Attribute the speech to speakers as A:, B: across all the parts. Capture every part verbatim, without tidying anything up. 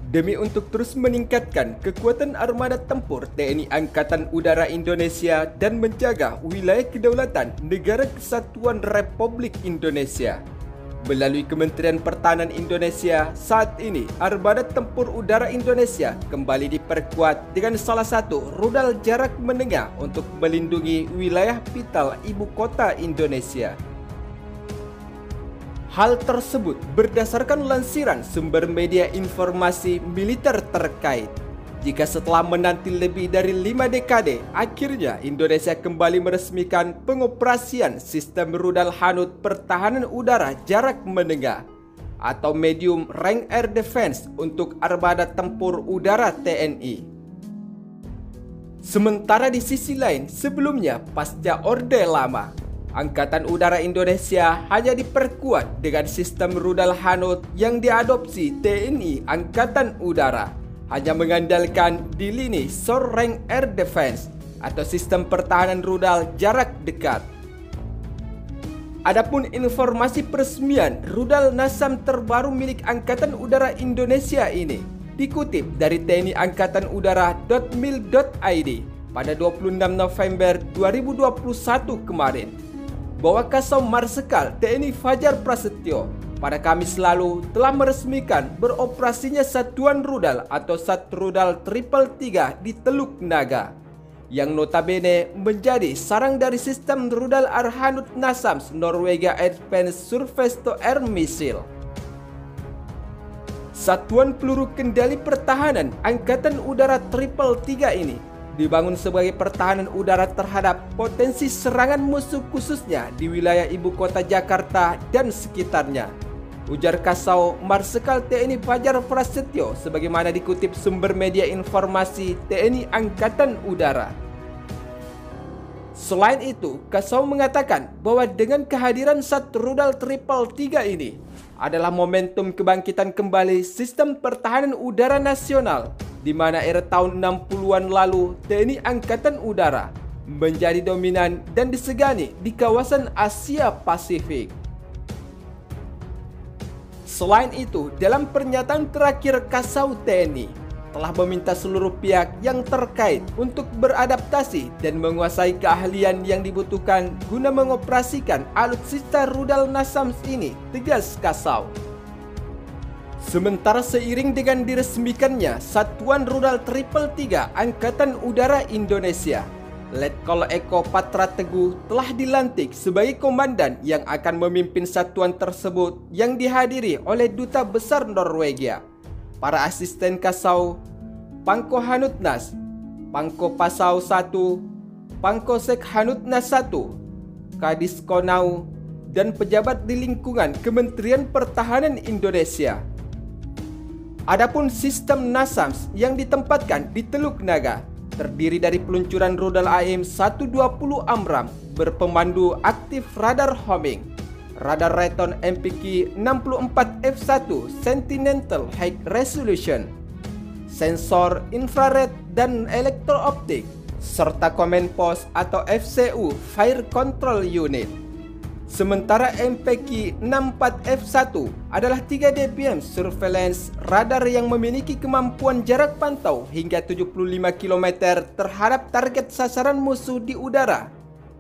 A: Demi untuk terus meningkatkan kekuatan armada tempur T N I Angkatan Udara Indonesia dan menjaga wilayah kedaulatan Negara Kesatuan Republik Indonesia. Melalui Kementerian Pertahanan Indonesia, saat ini Armada Tempur Udara Indonesia kembali diperkuat dengan salah satu rudal jarak menengah untuk melindungi wilayah vital ibu kota Indonesia. Hal tersebut berdasarkan lansiran sumber media informasi militer terkait. Jika setelah menanti lebih dari lima dekade, akhirnya Indonesia kembali meresmikan pengoperasian sistem rudal Hanut pertahanan udara jarak menengah atau Medium Range Air Defense untuk Armada Tempur Udara T N I. Sementara di sisi lain, sebelumnya pasca Orde Lama, Angkatan Udara Indonesia hanya diperkuat dengan sistem rudal Hanut yang diadopsi T N I Angkatan Udara, hanya mengandalkan di lini Short Range Air Defense atau sistem pertahanan rudal jarak dekat. Adapun informasi peresmian rudal NASAM terbaru milik Angkatan Udara Indonesia ini dikutip dari tni angkatan udara dot mil dot i d pada dua puluh enam November dua ribu dua puluh satu kemarin, bahwa Kasau Marsikal T N I Fajar Prasetyo pada Kamis lalu telah meresmikan beroperasinya Satuan Rudal atau Sat Rudal Triple tiga di Teluk Naga, yang notabene menjadi sarang dari sistem rudal Arhanut NASAMS Norwegia Advanced Surface to Air Missile. Satuan Peluru Kendali Pertahanan Angkatan Udara Triple tiga ini dibangun sebagai pertahanan udara terhadap potensi serangan musuh khususnya di wilayah ibu kota Jakarta dan sekitarnya, ujar Kasau Marsikal T N I Fajar Prasetyo sebagaimana dikutip sumber media informasi T N I Angkatan Udara. Selain itu, Kasau mengatakan bahwa dengan kehadiran satu rudal Triple tiga ini adalah momentum kebangkitan kembali sistem pertahanan udara nasional, di mana era tahun enam puluhan lalu T N I Angkatan Udara menjadi dominan dan disegani di kawasan Asia Pasifik. Selain itu, dalam pernyataan terakhir Kasau T N I telah meminta seluruh pihak yang terkait untuk beradaptasi dan menguasai keahlian yang dibutuhkan guna mengoperasikan alutsista rudal NASAMS ini, tegas Kasau. Sementara seiring dengan diresmikannya Satuan Rudal Triple tiga Angkatan Udara Indonesia, Letkol Eko Patra Teguh telah dilantik sebagai komandan yang akan memimpin satuan tersebut yang dihadiri oleh Duta Besar Norwegia, para asisten Kasau, Pangko Hanutnas, Pangko Pasau satu, Pangko Sek Hanutnas satu, Kadis Konau, dan pejabat di lingkungan Kementerian Pertahanan Indonesia. Adapun sistem NASAMS yang ditempatkan di Teluk Naga terdiri dari peluncuran rudal A M seratus dua puluh Amram berpemandu aktif radar homing, radar Raytheon M P K enam puluh empat F satu Sentinel High Resolution, sensor infrared dan elektro-optik, serta Command Post atau F C U Fire Control Unit. Sementara M P K enam puluh empat F satu adalah tiga D P M surveillance radar yang memiliki kemampuan jarak pantau hingga tujuh puluh lima kilometer terhadap target sasaran musuh di udara.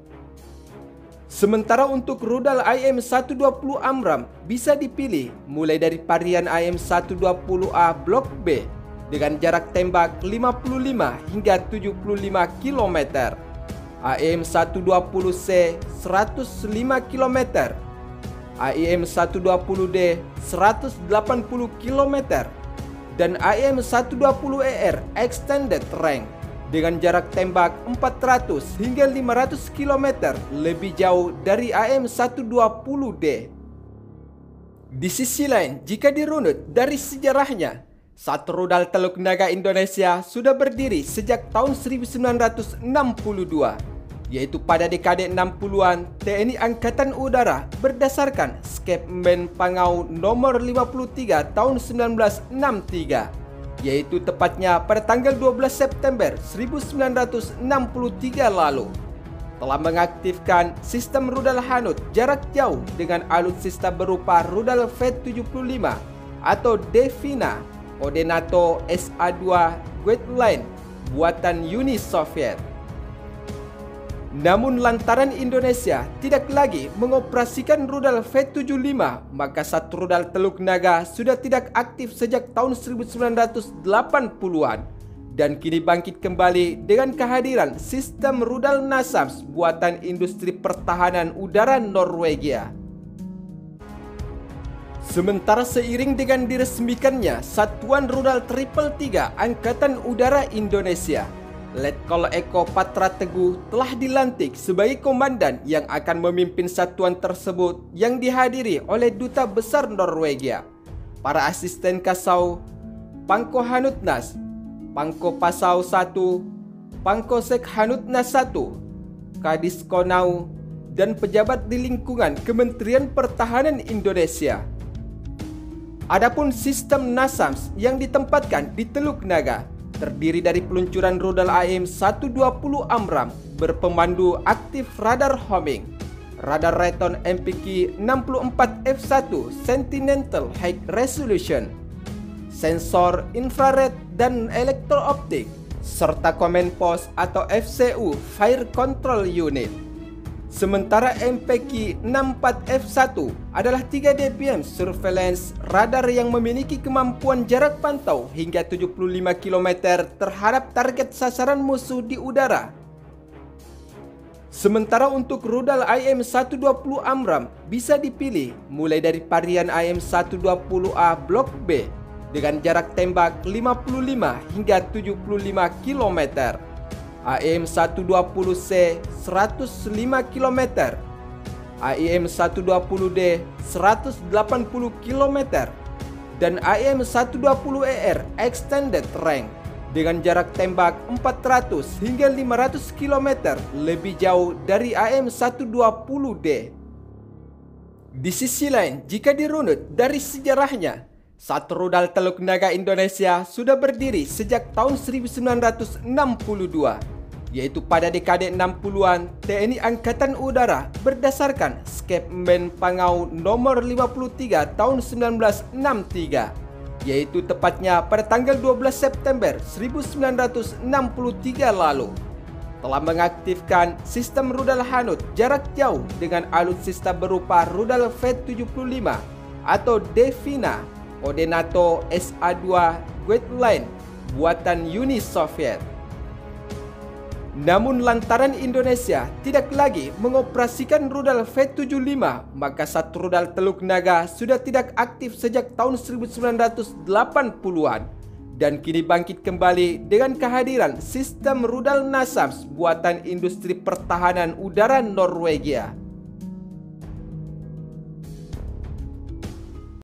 A: Sementara untuk rudal I M seratus dua puluh Amram bisa dipilih mulai dari varian I M seratus dua puluh A Block B dengan jarak tembak lima puluh lima hingga tujuh puluh lima kilometer, A M seratus dua puluh C seratus lima kilometer, A M seratus dua puluh D seratus delapan puluh kilometer, dan A M seratus dua puluh E R Extended Range dengan jarak tembak empat ratus hingga lima ratus kilometer lebih jauh dari A M seratus dua puluh D. Di sisi lain, jika dirunut dari sejarahnya, satu rudal Teluk Naga Indonesia sudah berdiri sejak tahun seribu sembilan ratus enam puluh dua, yaitu pada dekade enam puluhan T N I Angkatan Udara berdasarkan Skepmen Pangau nomor lima puluh tiga tahun seribu sembilan ratus enam puluh tiga, yaitu tepatnya pada tanggal dua belas September seribu sembilan ratus enam puluh tiga lalu, telah mengaktifkan sistem rudal Hanut jarak jauh dengan alutsista berupa rudal V tujuh puluh lima atau Devina Odenato S A dua Guideline buatan Uni Soviet. Namun lantaran Indonesia tidak lagi mengoperasikan rudal V tujuh puluh lima, maka satu rudal Teluk Naga sudah tidak aktif sejak tahun seribu sembilan ratus delapan puluhan dan kini bangkit kembali dengan kehadiran sistem rudal NASAMS buatan industri pertahanan udara Norwegia. Sementara seiring dengan diresmikannya Satuan Rudal Triple Tiga Angkatan Udara Indonesia, Letkol Eko Patra Teguh telah dilantik sebagai komandan yang akan memimpin satuan tersebut yang dihadiri oleh Duta Besar Norwegia, para asisten Kasau, Pangko Hanutnas, Pangko Pasau satu, Pangko Sek Hanutnas satu, Kadis Konau, dan pejabat di lingkungan Kementerian Pertahanan Indonesia. Adapun sistem NASAMS yang ditempatkan di Teluk Naga terdiri dari peluncuran rudal A M seratus dua puluh Amram berpemandu aktif radar homing, radar Raytheon M P K enam puluh empat F satu Sentinel High Resolution, sensor infrared dan elektro-optik, serta Command Post atau F C U Fire Control Unit. Sementara M P K enam puluh empat F satu adalah tiga D P M surveillance radar yang memiliki kemampuan jarak pantau hingga tujuh puluh lima kilometer terhadap target sasaran musuh di udara. Sementara untuk rudal I M seratus dua puluh Amram bisa dipilih mulai dari varian I M seratus dua puluh A Blok B dengan jarak tembak lima puluh lima hingga tujuh puluh lima kilometer. A M seratus dua puluh C seratus lima kilometer, A M seratus dua puluh D seratus delapan puluh kilometer, dan A M seratus dua puluh E R Extended Range dengan jarak tembak empat ratus hingga lima ratus kilometer lebih jauh dari A M seratus dua puluh D. Di sisi lain, jika dirunut dari sejarahnya, satu rudal Teluk Naga Indonesia sudah berdiri sejak tahun seribu sembilan ratus enam puluh dua, yaitu pada dekade enam puluhan T N I Angkatan Udara berdasarkan Skepmen Pangau nomor lima puluh tiga tahun seribu sembilan ratus enam puluh tiga, yaitu tepatnya pada tanggal dua belas September seribu sembilan ratus enam puluh tiga lalu, telah mengaktifkan sistem rudal Hanut jarak jauh dengan alutsista berupa rudal V tujuh puluh lima atau Devina Odenato S A dua Guideline buatan Uni Soviet. Namun lantaran Indonesia tidak lagi mengoperasikan rudal V tujuh puluh lima, maka satu rudal Teluk Naga sudah tidak aktif sejak tahun seribu sembilan ratus delapan puluhan dan kini bangkit kembali dengan kehadiran sistem rudal NASAMS buatan industri pertahanan udara Norwegia.